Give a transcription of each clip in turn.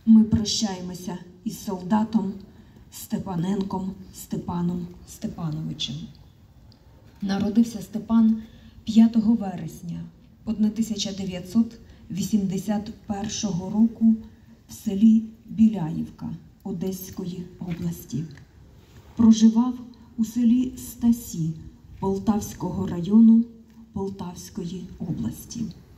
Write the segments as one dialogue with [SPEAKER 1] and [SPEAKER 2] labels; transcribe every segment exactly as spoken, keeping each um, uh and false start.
[SPEAKER 1] ми прощаємося із солдатом Степаненком Степаном Степановичем. Народився Степан п'ятого вересня тисяча дев'ятсот вісімдесят першого року в селі Біляївка Одеської області. Проживав у селі Стасі Полтавського району Полтавської області.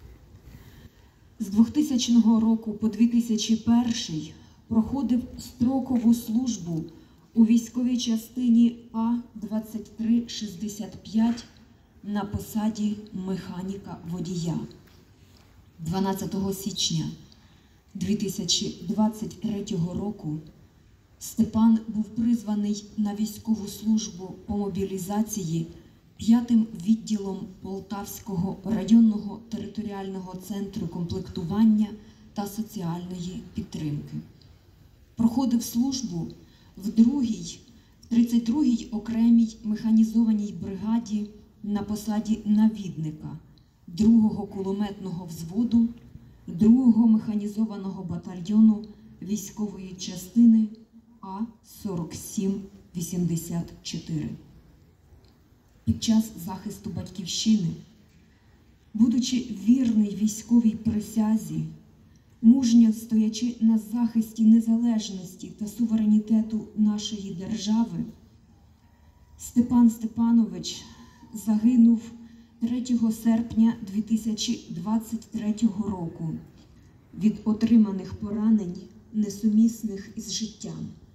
[SPEAKER 1] З двохтисячного року по дві тисячі перший проходив строкову службу у військовій частині А двадцять три шістдесят п'ять на посаді механіка-водія. дванадцятого січня дві тисячі двадцять третього року Степан був призваний на військову службу по мобілізації п'ятим відділом Полтавського районного територіального центру комплектування та соціальної підтримки. Проходив службу в другій, тридцять другій окремій механізованій бригаді на посаді навідника другого кулеметного взводу другого механізованого батальйону військової частини А сорок сім вісімдесят чотири. Під час захисту батьківщини, будучи вірний військовій присязі, мужньо стоячи на захисті незалежності та суверенітету нашої держави, Степан Степанович загинув третього серпня дві тисячі двадцять третього року від отриманих поранень, несумісних із життям.